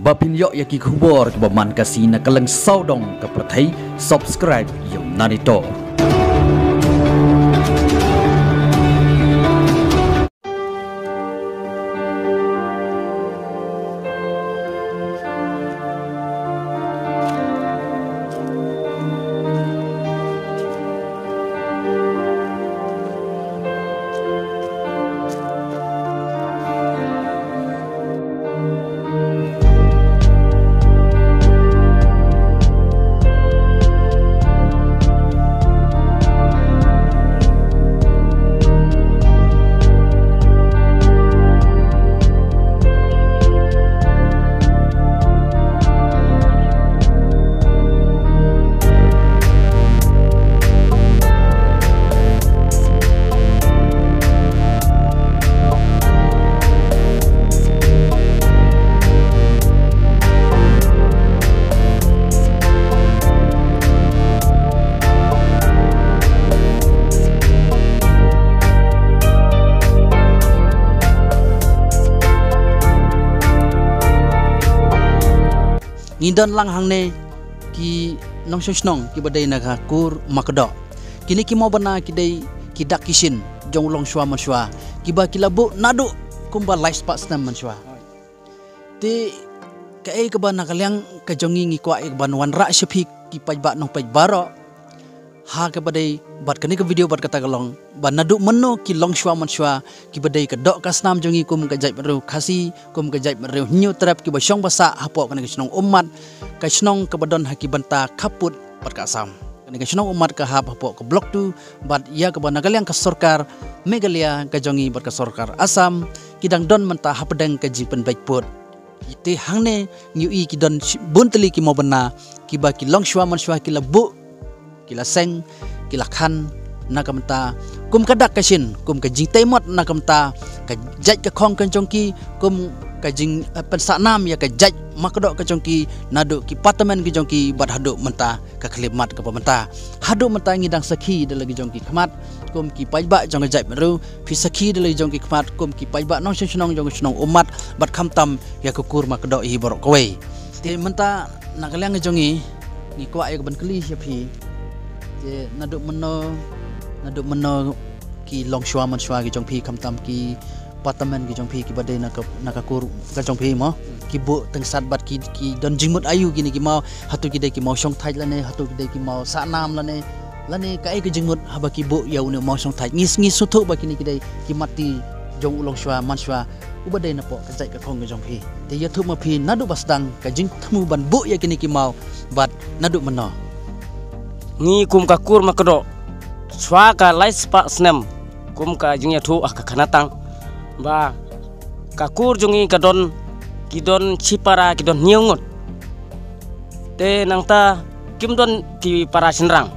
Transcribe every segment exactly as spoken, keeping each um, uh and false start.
Bapin yok yaki kubor ke baman kasi na kalang saudong ke perthai subscribe yung nanito. Ngidon lang hang ne ki nong snong ki badai naga kur makdo kini ki mau bana ki dai ki dak kisin jong long shwa man shwa ki ba ki labu nadu kumba life spots nam man shwa ti ka e ka ba nakalyang ka jongi ngi kwa e ban wan ra shpi ki paj ba nong paj baro ha ka badai bat kani ka video bat kata kalong ban nadu menno ki long shwa man shwa ki badai ka dok kasnam jongi kum ka jai ru khasi kum ka jai ru nyu trap ki ba shong basa hapo kana snong umat ka snong ka badon haki banta kaput pat ka sam kana ka snong umat ka hap hapo ka blok tu bat ya ka ban nagalyang ka sarkar megalia ka jongi bat ka sarkar asam kidang don menta hapdeng ka jipen baikput ite hangne nyu i ki don bunteli ki mo bana ki ba ki long shwa man shwa ki labu kila seng kila khan nakamta kum kadak kasin kum ka jing temot nakamta ka jaj ka khong kan chongki kum ka jing pensa nam ya ka jaj makdok ka chongki nadu ki patamen ki chongki bat hadu menta ka khlimat ka pamenta hadu menta ngidang sakhi de lagi chongki khmat kum ki paiba jong jaj meru phi sakhi de lagi chongki khmat kum ki paiba nong snong jong snong umat bat khamtam ya ka kur makdok hi borok kowe te menta nakalyang jongi ni kwa ya ban kli ya phi je naduk meno naduk meno ki long shwa man shwa ki jong phi khamtam ki patamen ki jong phi ki badai nak nakakur ka jong phi mo ki bu teng sat bat ki ki don jingmut ayu gini ki mau hatu ki dai ki mau song thai lane hatu ki dai ki mau sa nam lane lane ka ai ki jingmut haba ki bu yau ne mau song thai ngis ngis suthu ba kini ki dai ki mati jong long shwa man shwa u badai na po ka jai ka khong ki jong phi te ya thu ma phi nadu basdang ka jing thmu ban bu ya kini ki mau bat nadu meno ni kum ka kur makdo swa ka life spa snem kum ka jingya thu ah ka khanatang ba ka kur jungi ka don ki don chipara ki don nyungut te nangta kim don ki para senrang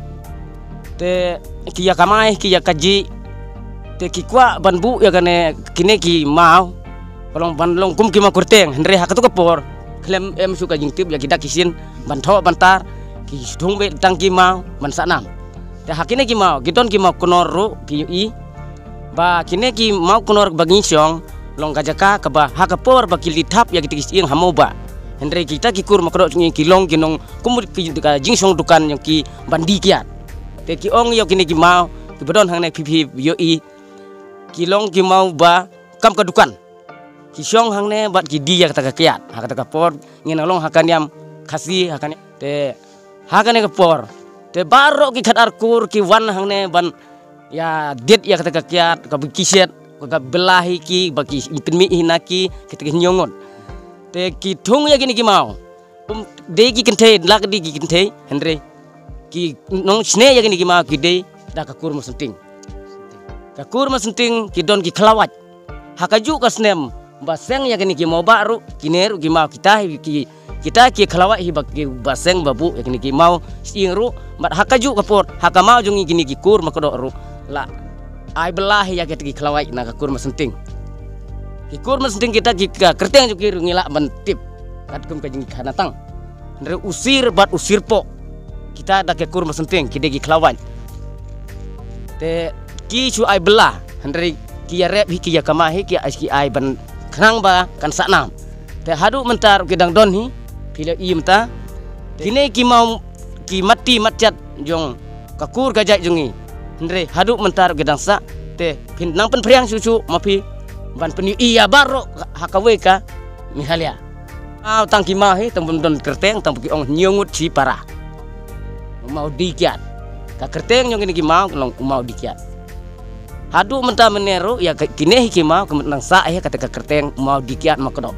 te ki ya kamai ki ya kaji te ki kwa banbu ya kane kine ki mau kolong ban long kum ki ma kurteng hendre ha ka to ka por klem em su ka jing tip ya ki dak kisin ban tho bantar ki thung be tang ki mau man sanam te hakine ki mau gidon ki mau konor ru ki i ba kine ki mau konor bagi syong long kajaka ka ba ha ka por ba ki litap ya ki ing hamoba hendre kita ki kur makro ki long kinong kumur ki ka jing syong dukan yang ki bandi kiat te ki ong yo kine ki mau ki bodon hang nek pipi yo i ki long ki mau ba kam ka dukan ki syong hang ne bat ki dia kata ka kiat ha kata ka por ngina long hakan yam khasi hakan te hakane ke por te baro ki khat arkur ki wan hangne ban ya dit ya kata kakiat ka bikiset ka belahi ki baki impinmi hinaki ketika nyongon te ki thung ya gini ki mau um de ki kente lak di ki kente hendre ki nong sne ya gini ki mau ki de da ka kur masenting ka kur masenting ki don ki khlawat hakaju ka snem baseng ya gini ki mau baru kineru ki mau kita ki kita ki khalawat hi baki baseng babu ya kini ki mau singru mat hakaju kapor hakamau jungi gini ki kur makdo ru la ai belahi ya ki khalawat na ka kur masenting ki kur masenting kita ki kerteng juki ngila bantip kat kum ka jingi khanatang ndre usir bat usir po kita da ke kur masenting ki de ki khalawat te ki su ai belah ndre ki ya rep hi ki ya kamahi ki ai ki ai ban khnang ba kan saknam te hadu mentar gedang don hi pila i menta kini ki mau ki mati matjat jong kakur gajai jongi ndre hadu mentar gedang sa te pin nang pen priang susu mapi ban pen iya baro hakawe ka mihalia au tang ki ma hi tang don kerteng tang ki ong nyongut si para mau dikiat ka kerteng nyong ki mau long mau dikiat hadu menta menero ya kini ki mau kemenang sa he kata ka kerteng mau dikiat makedok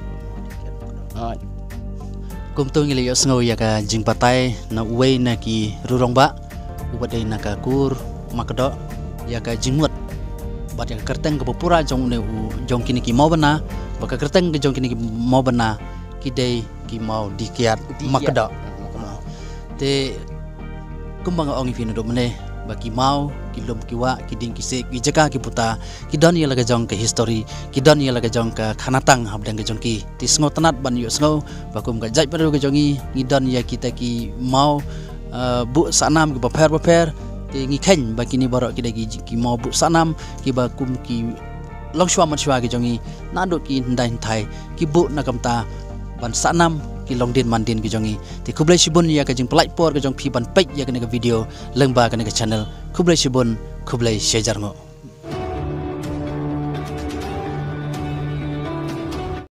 kum tu ngili yo sngo ya ka jing patai na uwe na ki rurong ba ubadai na ka kur makedok ya ka jingmut bat ya kerteng ke pura jong ne u jong kini ki mau bana baka kerteng ke jong kini ki mau bana kidai ki mau dikiat makedok te kumbang ong ifino do mene baki mau kilom kiwa kiding kisek ijaka ki puta kidon ya laga jong ke history kidon ya laga jong ke khanatang habdang ke jong ki tisngo tanat ban yo sngo bakum ga jai padu ke jongi ngidon ya kita ki mau bu sanam ki baper baper te ngi khen baki ni borok ki dagi ki mau bu sanam ki bakum ki longshwa matshwa ke jongi nado ki ndai thai ki bu nakamta ban sanam ki longdin mandin ki jongi ti kublai shibun ya ka jing pelai por ke jong pi ban pek ya ke video lengba ke ke channel kublai shibun kublai shejarngo.